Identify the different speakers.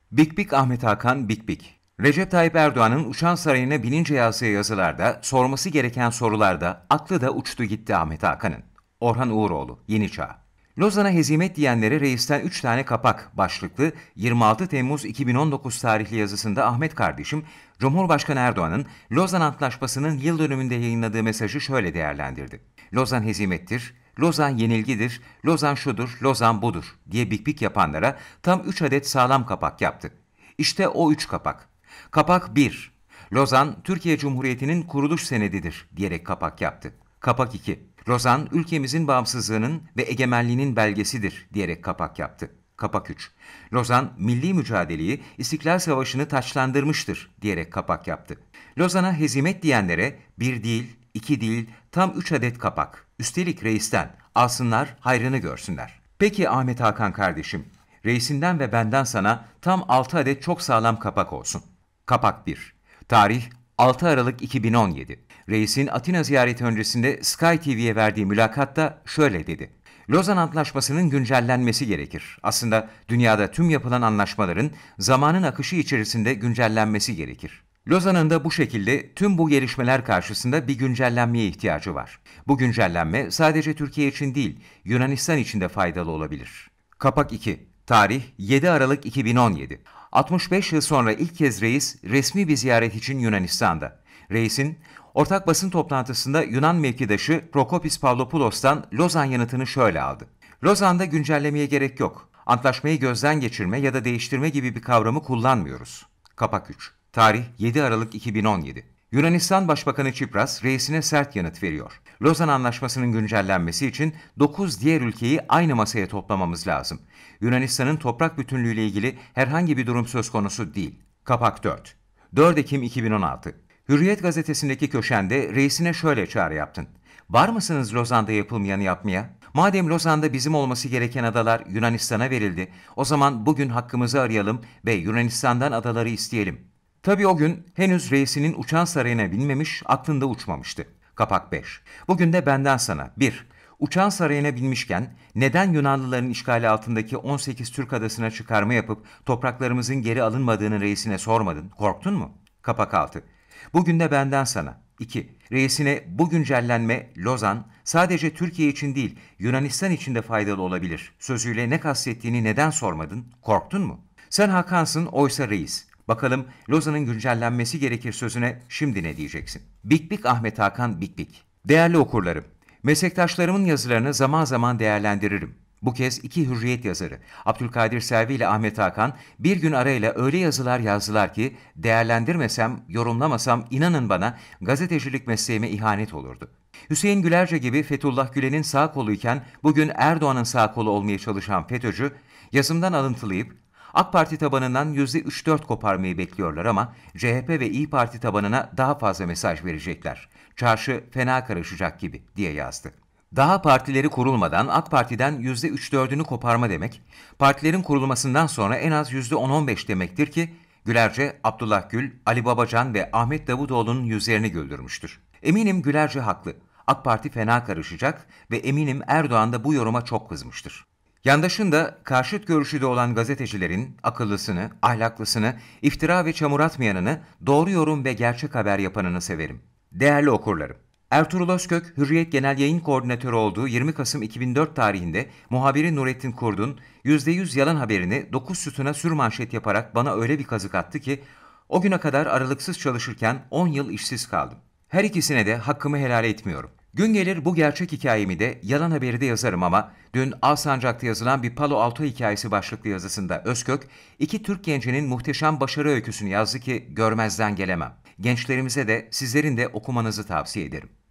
Speaker 1: Bik Bik Ahmet Hakan Bik Bik. Recep Tayyip Erdoğan'ın Uçan Sarayı'na binince yazdığı yazılarda, sorması gereken sorularda aklı da uçtu gitti Ahmet Hakan'ın. Orhan Uğuroğlu, Yeni Çağ. Lozan'a hezimet diyenlere reisten 3 tane kapak başlıklı 26 Temmuz 2019 tarihli yazısında Ahmet kardeşim, Cumhurbaşkanı Erdoğan'ın Lozan Antlaşması'nın yıl dönümünde yayınladığı mesajı şöyle değerlendirdi. Lozan hezimettir, Lozan yenilgidir, Lozan şudur, Lozan budur diye bik bik yapanlara tam 3 adet sağlam kapak yaptı. İşte o 3 kapak. Kapak 1. Lozan, Türkiye Cumhuriyeti'nin kuruluş senedidir diyerek kapak yaptı. Kapak 2. Lozan, ülkemizin bağımsızlığının ve egemenliğinin belgesidir diyerek kapak yaptı. Kapak 3. Lozan, milli mücadeleyi, İstiklal Savaşı'nı taçlandırmıştır diyerek kapak yaptı. Lozan'a hezimet diyenlere bir değil, iki değil, tam 3 adet kapak. Üstelik reisten, alsınlar, hayrını görsünler. Peki Ahmet Hakan kardeşim, reisinden ve benden sana tam 6 adet çok sağlam kapak olsun. Kapak 1. Tarih 6 Aralık 2017. Reisin Atina ziyareti öncesinde Sky TV'ye verdiği mülakatta şöyle dedi. Lozan Antlaşması'nın güncellenmesi gerekir. Aslında dünyada tüm yapılan anlaşmaların zamanın akışı içerisinde güncellenmesi gerekir. Lozan'ın da bu şekilde tüm bu gelişmeler karşısında bir güncellenmeye ihtiyacı var. Bu güncellenme sadece Türkiye için değil, Yunanistan için de faydalı olabilir. Kapak 2. Tarih 7 Aralık 2017. 65 yıl sonra ilk kez reis resmi bir ziyaret için Yunanistan'da. Reisin ortak basın toplantısında Yunan mevkidaşı Prokopis Pavlopoulos'tan Lozan yanıtını şöyle aldı. Lozan'da güncellemeye gerek yok. Antlaşmayı gözden geçirme ya da değiştirme gibi bir kavramı kullanmıyoruz. Kapak 3. Tarih 7 Aralık 2017. Yunanistan Başbakanı Tsipras reisine sert yanıt veriyor. Lozan Anlaşması'nın güncellenmesi için 9 diğer ülkeyi aynı masaya toplamamız lazım. Yunanistan'ın toprak bütünlüğüyle ilgili herhangi bir durum söz konusu değil. Kapak 4. 4 Ekim 2016. Hürriyet gazetesindeki köşende reisine şöyle çağrı yaptın. Var mısınız Lozan'da yapılmayanı yapmaya? Madem Lozan'da bizim olması gereken adalar Yunanistan'a verildi, o zaman bugün hakkımızı arayalım ve Yunanistan'dan adaları isteyelim. Tabii o gün henüz reisinin uçan sarayına binmemiş, aklında uçmamıştı. Kapak 5. Bugün de benden sana 1. Uçan sarayına binmişken neden Yunanlıların işgali altındaki 18 Türk adasına çıkarma yapıp topraklarımızın geri alınmadığını reisine sormadın, korktun mu? Kapak 6. Bugün de benden sana 2. Reisine bu güncellenme Lozan sadece Türkiye için değil Yunanistan için de faydalı olabilir. Sözüyle ne kastettiğini neden sormadın, korktun mu? Sen Hakan'sın oysa reis. Bakalım Lozan'ın güncellenmesi gerekir sözüne şimdi ne diyeceksin? Bik Bik Ahmet Hakan Bik Bik. Değerli okurlarım, meslektaşlarımın yazılarını zaman zaman değerlendiririm. Bu kez iki hürriyet yazarı, Abdülkadir Selvi ile Ahmet Hakan bir gün arayla öyle yazılar yazdılar ki değerlendirmesem, yorumlamasam inanın bana gazetecilik mesleğime ihanet olurdu. Hüseyin Gülerce gibi Fethullah Gülen'in sağ koluyken bugün Erdoğan'ın sağ kolu olmaya çalışan FETÖ'cü, yazımdan alıntılayıp AK Parti tabanından %3-4 koparmayı bekliyorlar ama CHP ve İYİ Parti tabanına daha fazla mesaj verecekler. Çarşı fena karışacak gibi diye yazdı. Daha partileri kurulmadan AK Parti'den %3-4'ünü koparma demek, partilerin kurulmasından sonra en az %10-15 demektir ki Gülerce, Abdullah Gül, Ali Babacan ve Ahmet Davutoğlu'nun yüzlerini güldürmüştür. Eminim Gülerce haklı. AK Parti fena karışacak ve eminim Erdoğan da bu yoruma çok kızmıştır. Yandaşın da karşıt görüşü de olan gazetecilerin akıllısını, ahlaklısını, iftira ve çamur atmayanını, doğru yorum ve gerçek haber yapanını severim. Değerli okurlarım, Ertuğrul Özkök, Hürriyet Genel Yayın Koordinatörü olduğu 20 Kasım 2004 tarihinde muhabiri Nurettin Kurd'un %100 yalan haberini 9 sütuna sürmanşet yaparak bana öyle bir kazık attı ki, o güne kadar aralıksız çalışırken 10 yıl işsiz kaldım. Her ikisine de hakkımı helal etmiyorum. Gün gelir bu gerçek hikayemi de yalan haberi de yazarım ama dün Alsancak'ta yazılan bir Palo Alto hikayesi başlıklı yazısında Özkök, iki Türk gencinin muhteşem başarı öyküsünü yazdı ki görmezden gelemem. Gençlerimize de sizlerin de okumanızı tavsiye ederim.